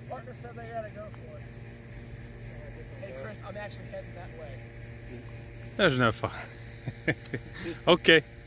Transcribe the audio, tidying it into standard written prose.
Partner said they gotta go for it. Hey Chris, I'm actually heading that way. There's no fun. Okay.